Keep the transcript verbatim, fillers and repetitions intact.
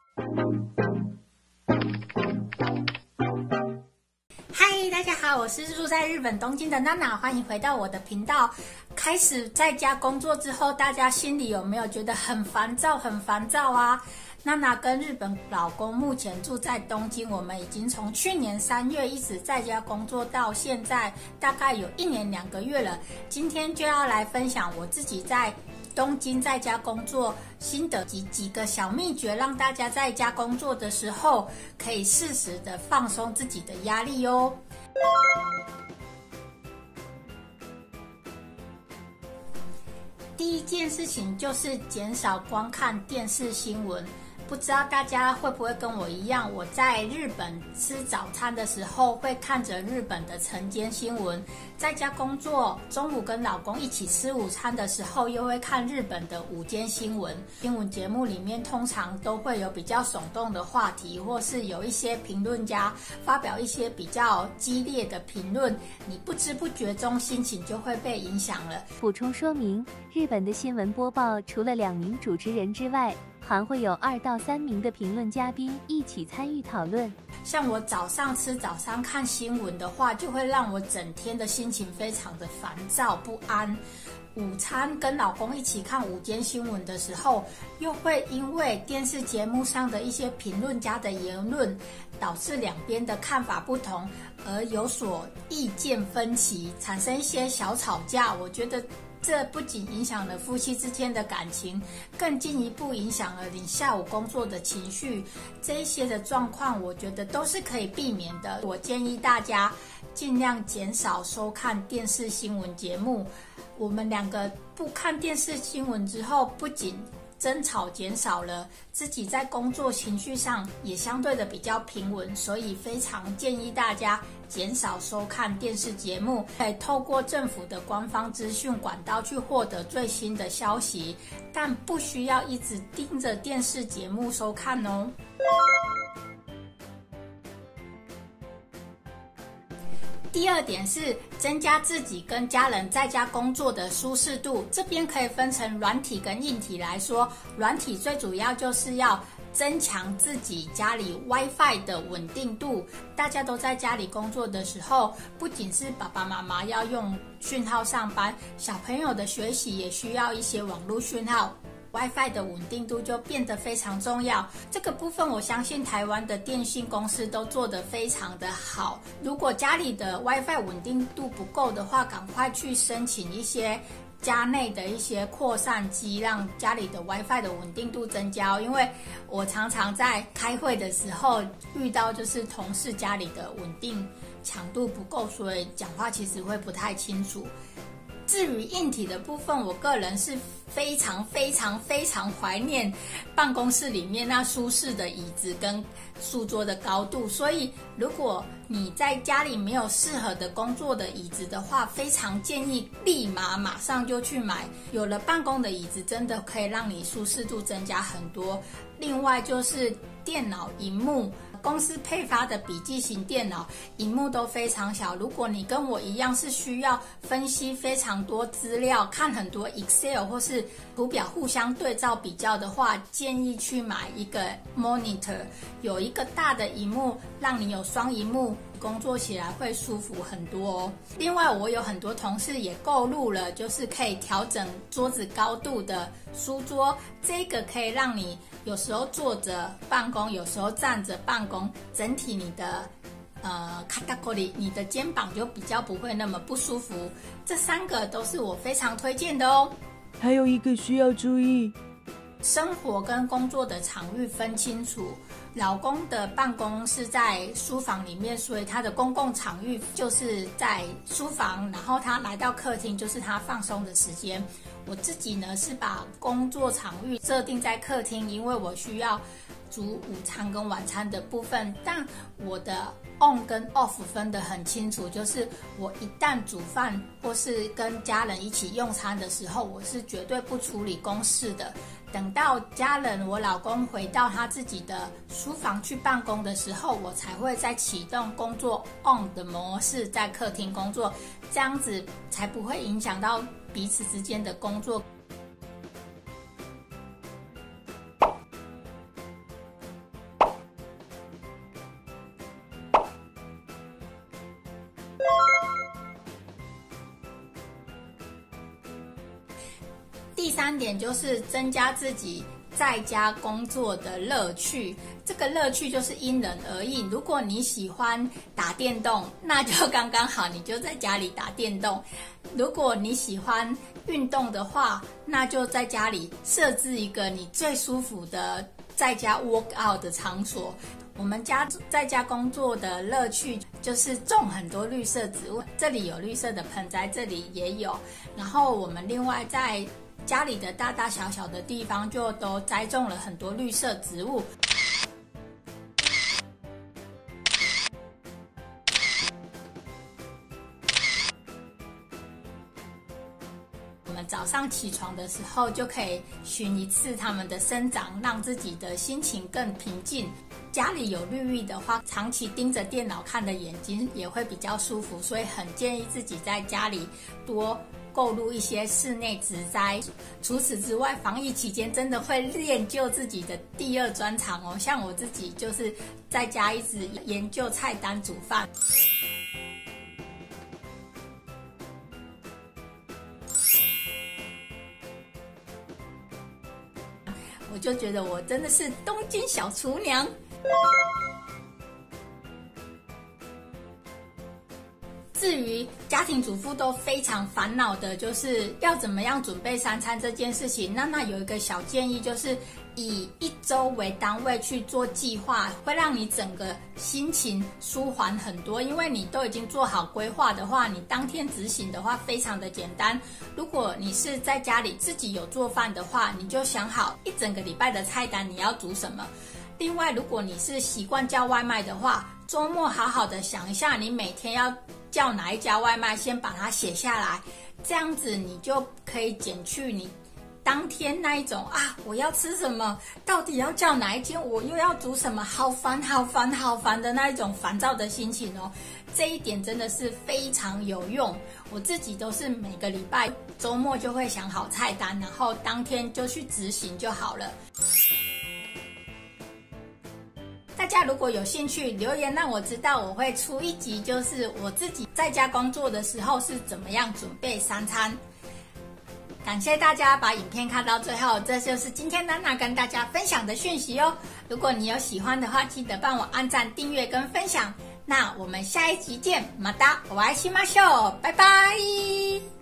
嗨，大家好，我是住在日本东京的娜娜，欢迎回到我的频道。开始在家工作之后，大家心里有没有觉得很烦躁很烦躁啊？娜娜跟日本老公目前住在东京，我们已经从去年三月一直在家工作到现在，大概有一年两个月了。今天就要来分享我自己在东京在家工作心得及几个小秘诀，让大家在家工作的时候可以适时的放松自己的压力哦。第一件事情就是减少观看电视新闻。不知道大家会不会跟我一样，我在日本吃早餐的时候会看着日本的晨间新闻，在家工作中午跟老公一起吃午餐的时候又会看日本的午间新闻。新闻节目里面通常都会有比较耸动的话题，或是有一些评论家发表一些比较激烈的评论，你不知不觉中心情就会被影响了。 补充说明，日本的新闻播报除了两名主持人之外，还会有二到三名的评论嘉宾一起参与讨论。 像我早上吃早餐看新闻的话，就会让我整天的心情非常的烦躁不安。午餐跟老公一起看午间新闻的时候，又会因为电视节目上的一些评论家的言论，导致两边的看法不同，而有所意见分歧，产生一些小吵架。我觉得这不仅影响了夫妻之间的感情，更进一步影响了你下午工作的情绪。这一些的状况，我觉得都是可以避免的。我建议大家尽量减少收看电视新闻节目。我们两个不看电视新闻之后，不仅争吵减少了，自己在工作情绪上也相对的比较平稳，所以非常建议大家减少收看电视节目，可以透过政府的官方资讯管道去获得最新的消息，但不需要一直盯着电视节目收看哦。第二点是增加自己跟家人在家工作的舒适度，这边可以分成软体跟硬体来说。软体最主要就是要增强自己家里 WiFi 的稳定度。大家都在家里工作的时候，不仅是爸爸妈妈要用讯号上班，小朋友的学习也需要一些网络讯号。WiFi 的稳定度就变得非常重要，这个部分我相信台湾的电信公司都做得非常的好。如果家里的 WiFi 稳定度不够的话，赶快去申请一些家内的一些扩散机，让家里的 WiFi 的稳定度增加。因为我常常在开会的时候遇到就是同事家里的稳定强度不够，所以讲话其实会不太清楚。至于硬体的部分，我个人是非常非常非常怀念办公室里面那舒适的椅子跟书桌的高度，所以如果你在家里没有适合的工作的椅子的话，非常建议立马马上就去买。有了办公的椅子，真的可以让你舒适度增加很多。另外就是电脑萤幕，公司配发的笔记型电脑萤幕都非常小，如果你跟我一样是需要分析非常多资料，看很多 Excel 或是图表互相对照比较的话，建议去买一个 monitor， 有一个大的萤幕，让你有双萤幕，工作起来会舒服很多哦。另外我有很多同事也购入了就是可以调整桌子高度的书桌，这个可以让你有时候坐着办公，有时候站着办公，整体你的呃肩こり，你的肩膀就比较不会那么不舒服。这三个都是我非常推荐的哦。 还有一个需要注意， 生活跟工作的场域分清楚。老公的办公是在书房里面，所以他的公共场域就是在书房，然后他来到客厅就是他放松的时间。我自己呢是把工作场域设定在客厅，因为我需要煮午餐跟晚餐的部分，但我的 on 跟 off 分得很清楚，就是我一旦煮饭或是跟家人一起用餐的时候，我是绝对不处理公事的。等到家人我老公回到他自己的书房去办公的时候，我才会再启动工作 on 的模式，在客厅工作，这样子才不会影响到彼此之间的工作。 第三点就是增加自己在家工作的乐趣，这个乐趣就是因人而异。如果你喜欢打电动，那就刚刚好，你就在家里打电动。如果你喜欢运动的话，那就在家里设置一个你最舒服的在家 work out 的场所。我们家在家工作的乐趣就是种很多绿色植物，这里有绿色的盆栽，这里也有。然后我们另外在家里的大大小小的地方就都栽种了很多绿色植物。我们早上起床的时候就可以巡一次它们的生长，让自己的心情更平静。家里有绿意的话，长期盯着电脑看的眼睛也会比较舒服，所以很建议自己在家里多购入一些室内植栽。除此之外，防疫期间真的会练就自己的第二专长哦。像我自己就是在家一直研究菜单煮饭。我就觉得我真的是东京小厨娘。至于家庭主妇都非常烦恼的就是要怎么样准备三餐这件事情，那那有一个小建议，就是以一周为单位去做计划，会让你整个心情舒缓很多。因为你都已经做好规划的话，你当天执行的话非常的简单。如果你是在家里自己有做饭的话，你就想好一整个礼拜的菜单你要煮什么。另外，如果你是习惯叫外卖的话，周末好好的想一下你每天要叫哪一家外卖，先把它写下来，这样子你就可以减去你当天那一种啊，我要吃什么，到底要叫哪一间，我又要煮什么，好烦好烦好烦的那一种烦躁的心情哦。这一点真的是非常有用，我自己都是每个礼拜周末就会想好菜单，然后当天就去执行就好了。大家如果有兴趣留言让我知道，我会出一集就是我自己在家工作的时候是怎么样准备三餐。感谢大家把影片看到最后，这就是今天娜娜跟大家分享的讯息哦。如果你有喜欢的话，记得帮我按赞、订阅跟分享。那我们下一集见，またお会いしましょう，拜拜。